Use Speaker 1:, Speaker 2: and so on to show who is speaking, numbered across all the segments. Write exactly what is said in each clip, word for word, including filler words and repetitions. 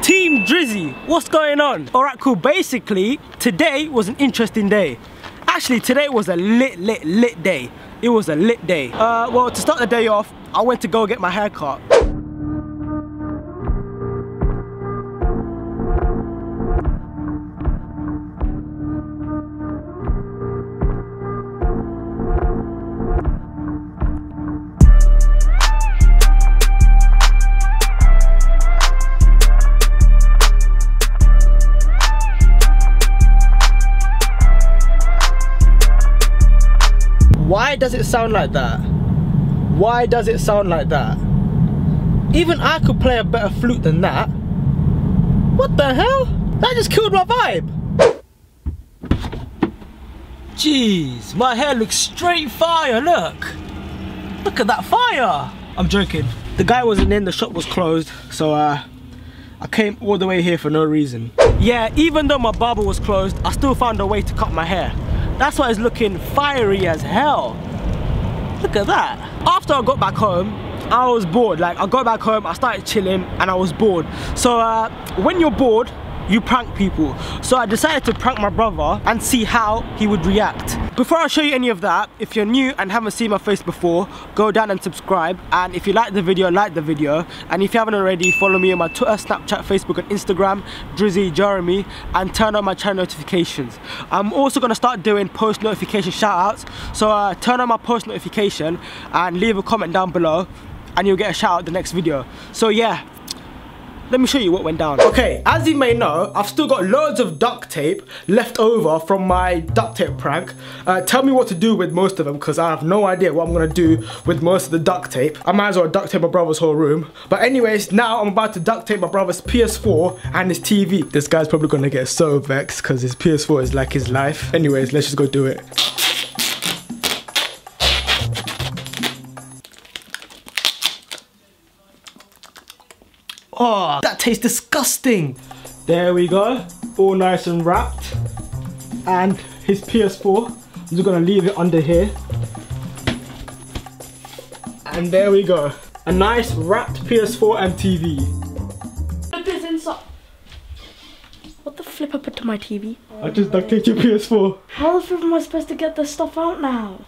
Speaker 1: Team Drizzy, what's going on? Alright, cool. Basically, today was an interesting day. Actually, today was a lit, lit, lit day. It was a lit day. Uh, well, to start the day off, I went to go get my hair cut. Why does it sound like that? Why does it sound like that? Even I could play a better flute than that. What the hell? That just killed my vibe. Jeez, my hair looks straight fire, look. Look at that fire. I'm joking. The guy wasn't in, the shop was closed, so uh, I came all the way here for no reason. Yeah, even though my barber was closed, I still found a way to cut my hair. That's why it's looking fiery as hell. Look at that. After I got back home, I was bored. Like, I got back home, I started chilling, and I was bored. So uh, when you're bored, you prank people. So I decided to prank my brother and see how he would react. Before I show you any of that, if you're new and haven't seen my face before, go down and subscribe. And if you like the video, like the video. And if you haven't already, follow me on my Twitter, Snapchat, Facebook and Instagram, Drizzy Jeremy, and turn on my channel notifications. I'm also gonna start doing post notification shout outs. So uh, turn on my post notification and leave a comment down below and you'll get a shout out the next video. So yeah. Let me show you what went down. Okay, as you may know, I've still got loads of duct tape left over from my duct tape prank. Uh, tell me what to do with most of them, because I have no idea what I'm gonna do with most of the duct tape. I might as well duct tape my brother's whole room. But anyways, now I'm about to duct tape my brother's P S four and his T V. This guy's probably gonna get so vexed because his P S four is like his life. Anyways, let's just go do it. Oh, that tastes disgusting. There we go, all nice and wrapped. And his P S four, I'm just gonna leave it under here. And there we go, a nice wrapped P S four and T V.
Speaker 2: Put this inside. What the flip I put to my T V?
Speaker 1: I just duct taped your P S four.
Speaker 2: How the flip am I supposed to get this stuff out now?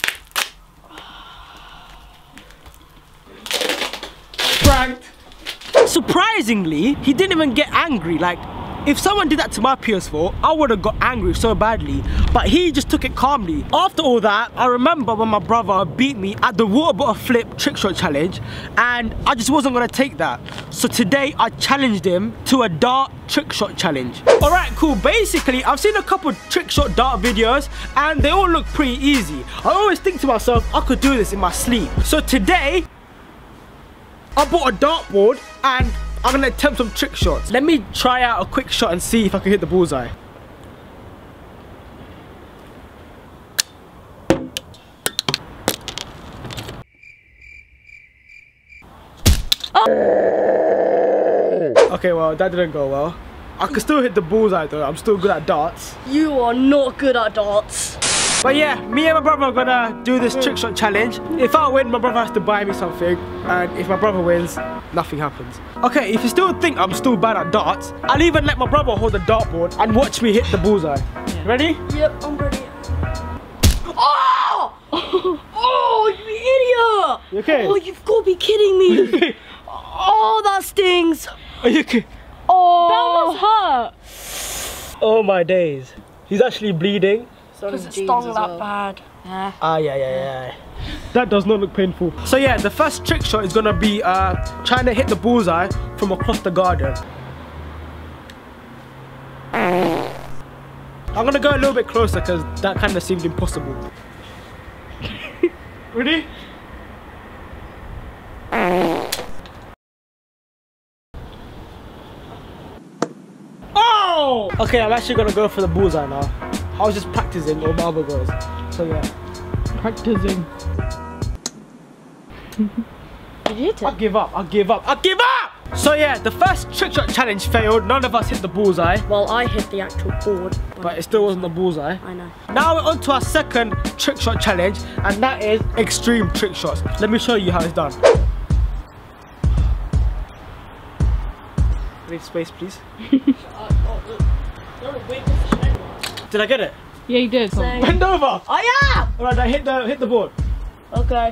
Speaker 1: Pranked. Surprisingly, he didn't even get angry. Like, if someone did that to my P S four, I would have got angry so badly. But he just took it calmly. After all that, I remember when my brother beat me at the water bottle flip trick shot challenge, and I just wasn't gonna take that. So today, I challenged him to a dart trick shot challenge. All right, cool. Basically, I've seen a couple trick shot dart videos, and they all look pretty easy. I always think to myself, I could do this in my sleep. So today, I bought a dartboard and I'm gonna attempt some trick shots. Let me try out a quick shot and see if I can hit the bullseye. Oh. Okay, well, that didn't go well. I can still hit the bullseye though. I'm still good at darts.
Speaker 2: You are not good at darts.
Speaker 1: But yeah, me and my brother are gonna do this trick shot challenge. If I win, my brother has to buy me something, and if my brother wins, nothing happens. Okay, if you still think I'm still bad at darts, I'll even let my brother hold the dartboard and watch me hit the bullseye. Ready?
Speaker 2: Yep, I'm ready. Oh! Oh, you idiot!
Speaker 1: You okay?
Speaker 2: Oh, you've got to be kidding me. Oh, that stings.
Speaker 1: Are you okay?
Speaker 2: Oh, that must hurt.
Speaker 1: Oh my days. He's actually bleeding.
Speaker 2: Because it stung that well. bad. Yeah.
Speaker 1: Ah, yeah, yeah, yeah. That does not look painful. So yeah, the first trick shot is gonna be uh, trying to hit the bullseye from across the garden. I'm gonna go a little bit closer because that kind of seemed impossible. Ready? Oh! Okay, I'm actually gonna go for the bullseye now. I was just practicing all my other goals. So yeah, practicing.
Speaker 2: Did you hit it?
Speaker 1: I'll give up, I'll give up, I'll give up! So yeah, the first trick shot challenge failed. None of us hit the bullseye.
Speaker 2: Well, I hit the actual board.
Speaker 1: But it still wasn't the bullseye.
Speaker 2: I know.
Speaker 1: Now we're on to our second trick shot challenge, and that is extreme trick shots. Let me show you how it's done. I need space, please. Did I get it?
Speaker 3: Yeah, you did.
Speaker 2: Same.
Speaker 1: Bend over!
Speaker 2: I am!
Speaker 1: Alright, I hit the hit the board.
Speaker 2: Okay.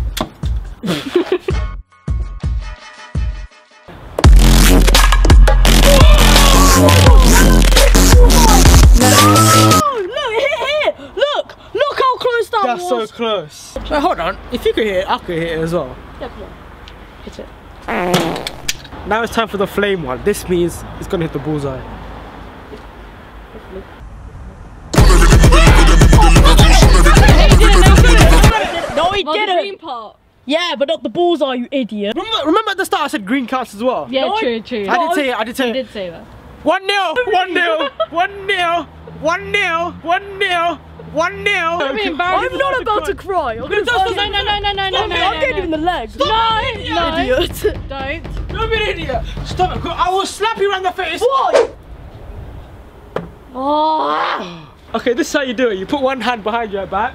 Speaker 1: That's so close. Wait, hold on. If you could hit it, I could hit it as well.
Speaker 2: Definitely. Hit it.
Speaker 1: Now it's time for the flame one. This means it's gonna hit the bullseye.
Speaker 2: No, he
Speaker 3: Well, the
Speaker 2: didn't.
Speaker 3: green part.
Speaker 2: Yeah, but not the bullseye, you idiot.
Speaker 1: Remember, remember at the start I said green counts as well?
Speaker 3: Yeah,
Speaker 2: No,
Speaker 3: true, true.
Speaker 1: I did say it, I did say
Speaker 3: You
Speaker 1: it.
Speaker 3: did say that.
Speaker 1: one nil, one nil, one nil, one nil, one nil, one nil.
Speaker 3: Don't be embarrassed.
Speaker 2: I'm not about to cry. I'm gonna
Speaker 3: No, no, no, no, no, no, no, no,
Speaker 2: I'm
Speaker 3: no,
Speaker 2: getting
Speaker 3: no.
Speaker 2: him in the legs.
Speaker 3: No, no.
Speaker 2: Idiot.
Speaker 3: Don't.
Speaker 1: Don't be an idiot. Stop it. I will slap you around the face.
Speaker 2: What?
Speaker 3: Oh.
Speaker 1: Okay, this is how you do it. You put one hand behind your back.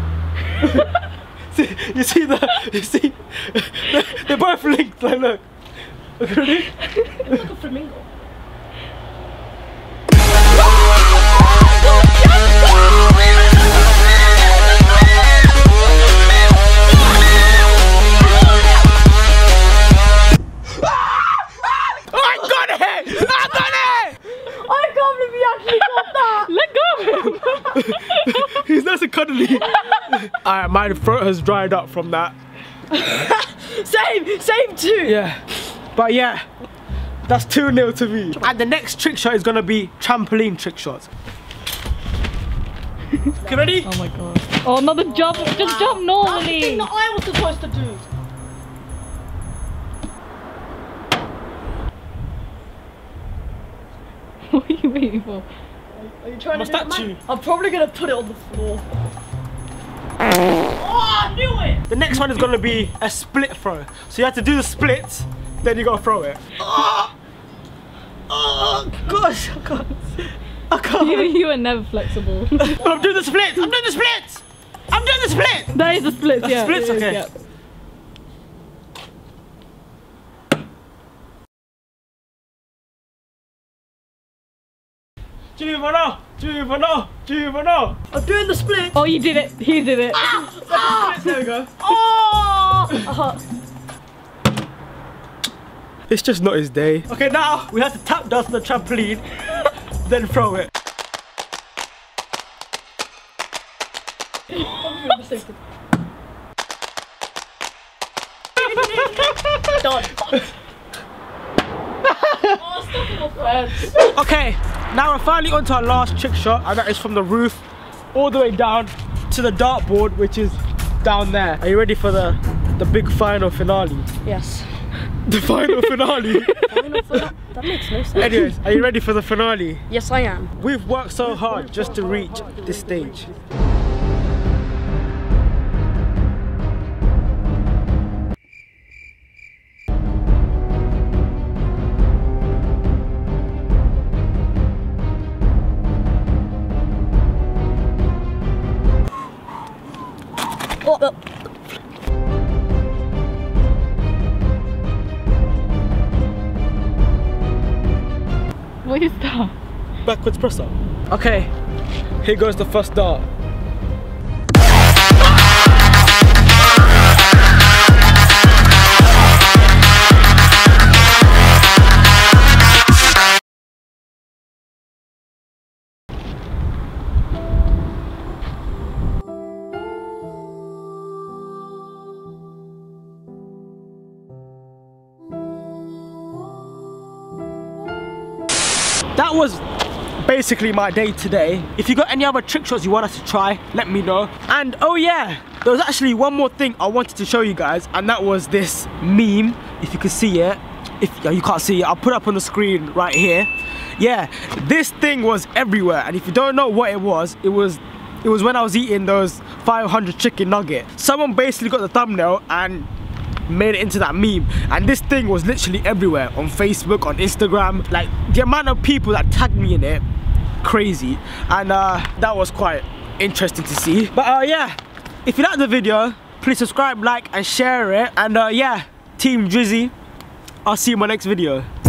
Speaker 1: see, you see the, you see, they're, they're both linked. Like, look. Okay, ready?
Speaker 2: It's like a flamingo.
Speaker 1: He's nice and cuddly. Alright, my throat has dried up from that.
Speaker 2: Same, same too.
Speaker 1: Yeah. But yeah, that's two nil to me. And the next trick shot is gonna be trampoline trick shots. Okay, ready?
Speaker 3: Oh my god. Oh, another jump. Just jump
Speaker 2: That's the thing
Speaker 3: normally.
Speaker 2: that I was supposed to do.
Speaker 3: What are you waiting for?
Speaker 2: Are you trying
Speaker 1: I'm
Speaker 2: to
Speaker 1: a
Speaker 2: do it,
Speaker 1: statue.
Speaker 2: man? I'm probably gonna put it on the floor. Oh, I knew it!
Speaker 1: The next one is gonna be a split throw. So you have to do the split, then you gotta throw it. Oh, oh gosh, I can't. I can't.
Speaker 3: You, you are never flexible.
Speaker 1: I'm doing the split. I'm doing the split. I'm doing the split.
Speaker 3: That is a split,
Speaker 1: That's
Speaker 3: yeah.
Speaker 1: splits,
Speaker 3: it is,
Speaker 1: okay.
Speaker 3: yeah.
Speaker 1: Giovanna, Giovanna, Giovanna.
Speaker 2: I'm doing the split.
Speaker 3: Oh, you did it. He did it.
Speaker 1: There we go.
Speaker 2: Oh! Uh-huh.
Speaker 1: It's just not his day. Okay, now we have to tap dance on the trampoline, then throw it.
Speaker 2: Done. Oh, stop it, my friends.
Speaker 1: Okay, now we're finally on to our last trick shot, and that is from the roof all the way down to the dartboard, which is down there. Are you ready for the the big final finale?
Speaker 2: Yes.
Speaker 1: The final finale.
Speaker 2: That makes no sense.
Speaker 1: Anyways, are you ready for the finale?
Speaker 2: Yes, I am.
Speaker 1: We've worked so hard just to reach this stage.
Speaker 2: Oh, oh.
Speaker 3: What is that?
Speaker 1: Backwards press up. Okay, here goes the first dart. That was basically my day today. If you got any other trick shots you want us to try, let me know. And oh yeah, there was actually one more thing I wanted to show you guys, and that was this meme. If you can see it, if yeah, you can't see it, I'll put it up on the screen right here. Yeah, this thing was everywhere, and if you don't know what it was, it was it was when I was eating those five hundred chicken nugget. Someone basically got the thumbnail and made it into that meme, and this thing was literally everywhere, on Facebook, on Instagram. Like, the amount of people that tagged me in it, crazy. And uh, that was quite interesting to see. But uh, yeah, if you liked the video, please subscribe, like and share it. And uh, yeah, Team Drizzy, I'll see you in my next video.